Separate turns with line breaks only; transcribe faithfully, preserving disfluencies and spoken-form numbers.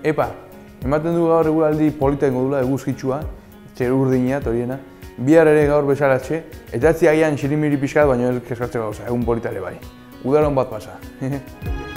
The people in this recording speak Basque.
Epa, ematen du gaur eguraldi polita ingo dula eguzkitsua, txer urdina, toriena, bihar ere gaur bezaratxe, eta ez agian xirimiri pixkat, baina ez keskatzeko gauza, egun polita ere bai. Udaron bat pasa.